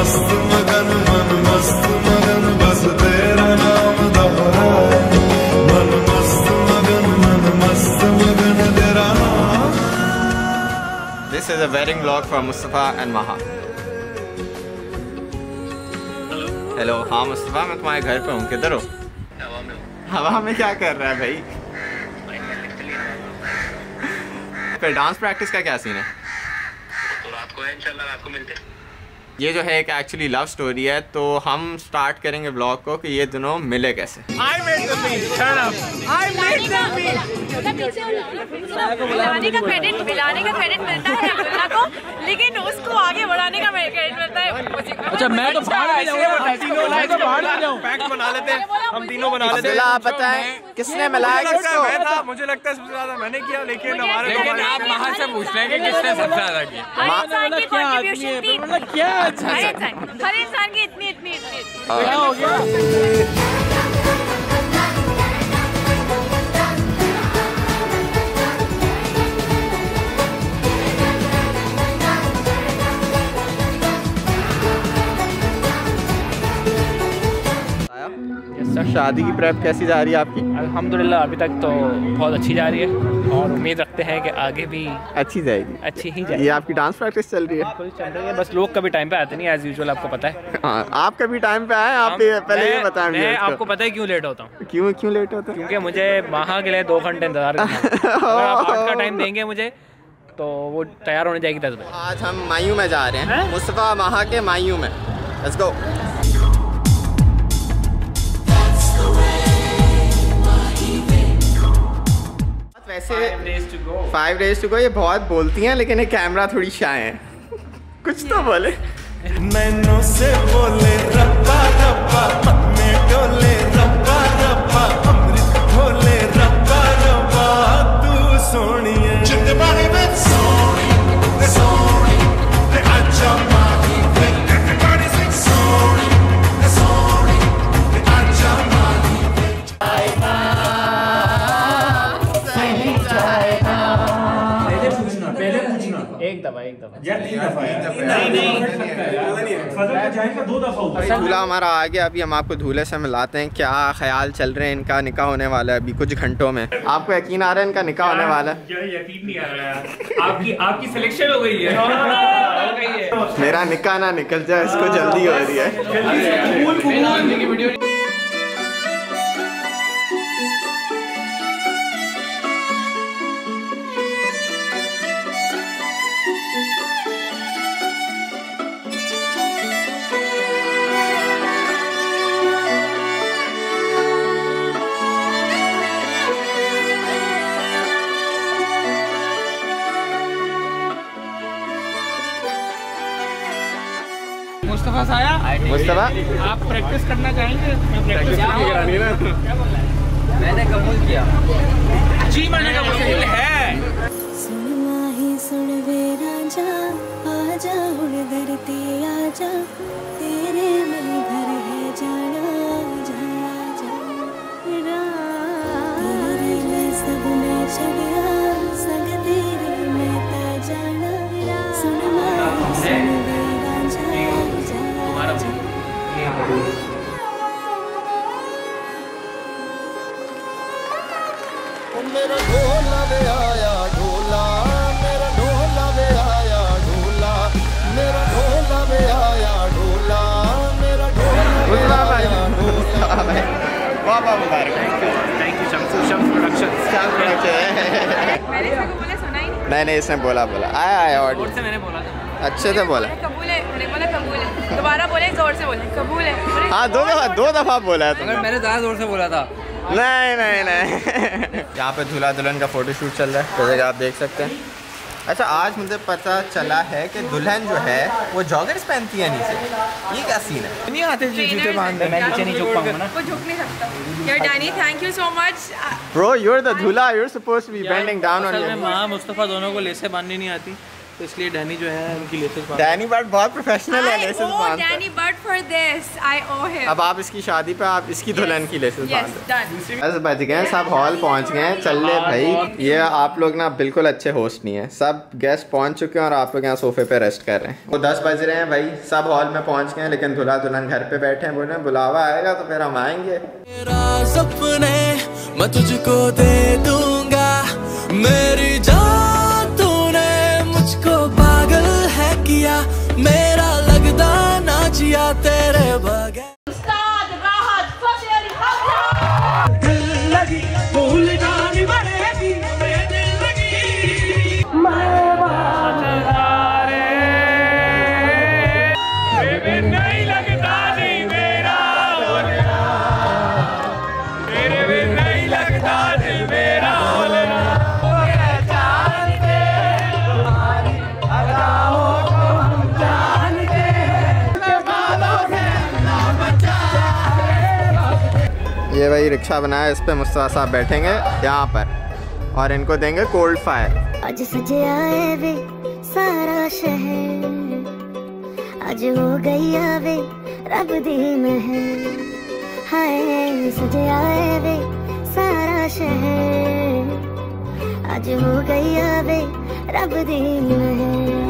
मस्त मगन मन मस्त मगन बस तेरा नाम दोहराए मन मस्त मगन तेरा नाम। This is a wedding vlog for Musta and Maha. Hello, हाँ मुस्तफा, मैं तुम्हारे घर पे हूँ। किधर हो? हवा में। हवा में क्या कर रहा है भाई? फिर डांस प्रैक्टिस का क्या सीन है? तो रात को है, इंशाल्लाह रात को मिलते हैं। ये जो है एक एक्चुअली लव स्टोरी है, तो हम स्टार्ट करेंगे ब्लॉग को कि ये दोनों मिले कैसे। मिलाने का क्रेडिट मिलता है दुल्हा को, लेकिन उसको आगे बढ़ाने का क्रेडिट मिलता है मुझे। अच्छा, मैं तो बाहर आ जाऊँ, पैक्ट बना लेते हैं, हम तीनों बना लेते हैं। आप बताएं किसने मिलाया किसको? मैं था, मुझे लगता है सबसे ज्यादा मैंने किया, लेकिन हमारे आप वहाँ से पूछ रहे हैं कि किसने सबसे ज्यादा किया। हर इंसान की इतनी क्या हो गया? शादी की प्रेप कैसी जा रही है आपकी? अल्हम्दुलिल्लाह अभी तक तो बहुत अच्छी जा रही है और उम्मीद रखते हैं कि आगे भी अच्छी जाएगी। अच्छी ही जाएगी। ये आपकी डांस प्रैक्टिस चल रही है? चल रही है, बस लोग कभी टाइम पे आते नहीं, एज यूजुअल आपको पता है। हाँ, आप कभी टाइम पे आए? आप पहले ये बताएं। मैं आपको पता है क्यों लेट होता हूँ? क्यों लेट होता है? क्योंकि मुझे महा के लिए 2 घंटे इंतजार करना है। अगर आप 8 का टाइम देंगे मुझे तो वो तैयार होने जाएगी 10 बजे। आज हम मायू में जा रहे हैं, मुस्तफा महा के मायू में। Let's go. वैसे 5 days to go, ये बहुत बोलती हैं, लेकिन ये कैमरा थोड़ी शाय है। कुछ तो बोले। नैनों से बोले रब्बा रब्बा, मन में डोले रब्बा रब्बा, अमृत खोले रब्बा रब्बा, तू सोनी है जिंदगी में सोनी सोनी ते अच्छा माही वे, everybody sing सोनी सोनी ते अच्छा माही वे। एक दफा दूल्हा हमारा आ गया। अभी हम आपको दूल्हे से मिलाते हैं। क्या ख्याल चल रहे हैं? इनका निकाह होने वाला है अभी कुछ घंटों में। आपको यकीन आ रहा है इनका निकाह होने वाला है? यकीन नहीं आ रहा है। आपकी सिलेक्शन हो गई है। मेरा निकाह ना निकल जाए, इसको जल्दी हो रही है। मुस्तफा साया, मुस्तफा आप प्रैक्टिस करना चाहेंगे? मैं प्रैक्टिस करानी है ना। मैंने कबूल किया जी, मैंने कबूल है। सुन माही सुन वे राजा, आजा हुण धरती आजा, तेरे में घर है जाना जा जा, तेरे में सब में चढ़िया, संग तेरे में ता जाना, सुन माही सुन वे राजा, मेरा ढोला वे आया ढोला, मेरा ढोला वे आया ढोला, मेरा ढोला वे आया ढोला, मेरा ढोला वे आया ढोला। वाह वाह मुबारक। Thank you Shams production. मैंने इसको बोला, सुना ही नहीं, इसने बोला आया जोर से मैंने बोला था। अच्छे से बोला। कबूल है, मैंने बोला कबूल है। दोबारा बोले, जोर से बोले कबूल है। हाँ, 2 दफा बोला है तुमने। मैंने ज़्यादा जोर से बोला था। नहीं। यहाँ पे दूल्हा दुल्हन का फोटोशूट चल रहा है, जैसे कि आप देख सकते हैं। अच्छा, आज मुझे पता चला है कि दुल्हन जो है वो जॉगर्स पहनती है नीचे। ये क्या सीन है? नहीं आते जूते बांधने, मैं नीचे नहीं झुक पाऊंगा ना। वो झुक नहीं सकता। यार Danny, thank you so much. Bro, you're the दूल्हा, you're supposed to be bending down on your। माँ मुस्तफा दोनों को लेसे बांधनी नहीं आती, तो इसलिए डैनी जो है उनकी लेसेस डैनी बट बहुत प्रोफेशनल है, लेसेस बांधता है। Danny but for this I owe him. अब आप इसकी शादी पे आप इसकी दुल्हन की लेसेस बांध दो। डन। बस बच गए, सब हॉल पहुंच गए। चल ले भाई, ये आप लोग ना बिल्कुल अच्छे होस्ट नहीं है। सब गेस्ट पहुंच चुके हैं और आप लोग यहाँ सोफे पे रेस्ट कर रहे हैं। वो 10 बज रहे हैं भाई, सब हॉल में पहुंच गए हैं, लेकिन दूल्हा दुल्हन घर पे बैठे हैं। बोले बुलावा आएगा तो फिर हम आएंगे। मेरा सपने मैं तुझको दे दूंगा, मेरी जान तूने मुझको पागल है किया, मेरा लगदा ना जिया तेरे बगैर। उस्ताद राहत fateh अली हमजा। दिल लगी भूल जानी पड़ेगी, दिल लगी नहीं लगता नहीं मेरा, तेरे भी नहीं लगता नहीं मेरा। ये वही रिक्शा बनाया, इस पे मुस्तफा साहब बैठेंगे यहाँ पर और इनको देंगे कोल्ड फायर। आज सजे आए वे सारा शहर, आज हो गई आवे रब दी महर। हाय सजे आए वे सारा शहर, आज हो गई आवे रब दी महर।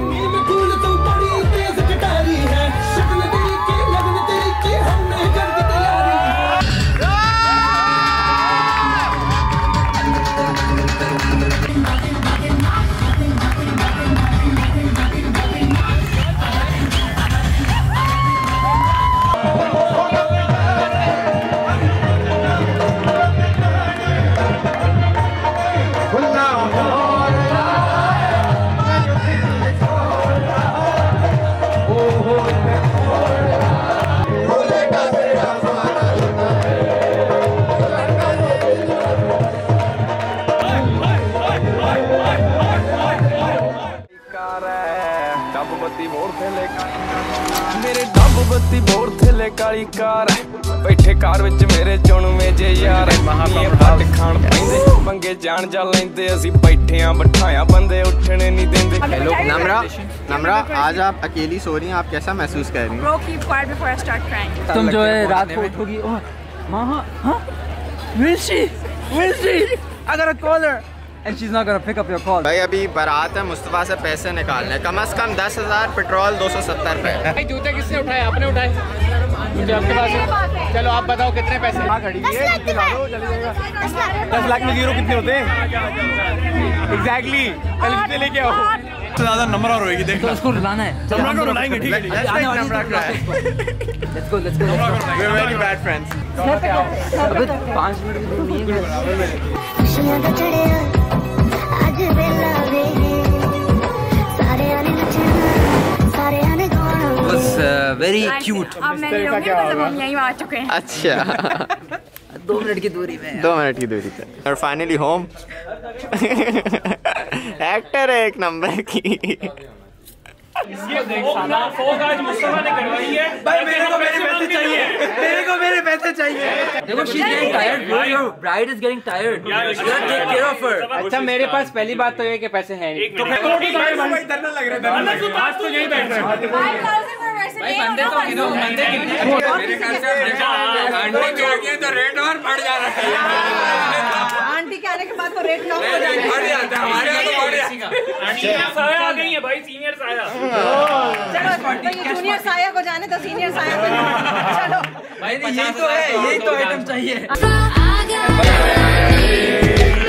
मेरे डब बत्ती बोर थले काली कार, बैठे कार विच मेरे चुनवे जे यार। हट खान पैंदे पंगे जान जा लेंदे, असी बैठे आ बैठाया बंदे उठने नहीं देंदे। हेलो नम्रा, आज आप अकेली सो रही हैं, आप कैसा महसूस कर रही हैं? Bro, keep quiet before I start crying. तुम जो है रात को उठोगी, ओह माहा, हाँ will she I gotta call her and she's not gonna pick up your call. भाई अभी बारात है, मुस्तफा से पैसे निकालने, कम से कम 10,000, पेट्रोल 270 रुपए। भाई जूते किसने उठाए? आपने उठाए? मुझे आपके पास है। चलो आप बताओ कितने पैसे? 10 लाख में जीरो कितने होते हैं? एग्जैक्टली कल लेके आओ, ज्यादा नंबर और होएगी। देख तो उसको रुलाना है, नंबर को रुलाएंगे, ठीक है? let's go We are very bad friends. 5 minute की दूरी नहीं है। खुशियां दा चढ़िया आज वेला वे, सारे आने नचना, सारे आने गाना। was very cute. अब मैं नहीं रहूंगी, मतलब हम यहीं आ चुके हैं। अच्छा 2 मिनट की दूरी में। 2 मिनट की दूरी पे और फाइनली होम। एक्टर है एक नंबर की। मुस्तफा ने करवाई है भाई, मेरे को मेरे पैसे चाहिए, मेरे पैसे चाहिए। देखो she's getting tired bro, your bride is getting tired, you gotta take care of her। अच्छा मेरे पास पहली बात तो ये कि पैसे हैं नहीं, तो धरना लग रहा है, आज तो यही बैठ रहे हैं। 5,000 for वैसे भाई बंदे तो बंदे कितने मेरे ख्याल से आंटी के आगे तो रेट और बढ़ जा रहा है। आंटी के आने के बाद तो रेट लॉक हो जाएगा। बढ़ जाता है हमारे यहाँ तो बढ़ जाएगा। आंटी साया आ गई है भाई, सीनियर साया। चलो तो ये जूनियर साया को जाने तो सीनियर साया को चलो भाई यही तो है, यही तो आइटम चाहिए।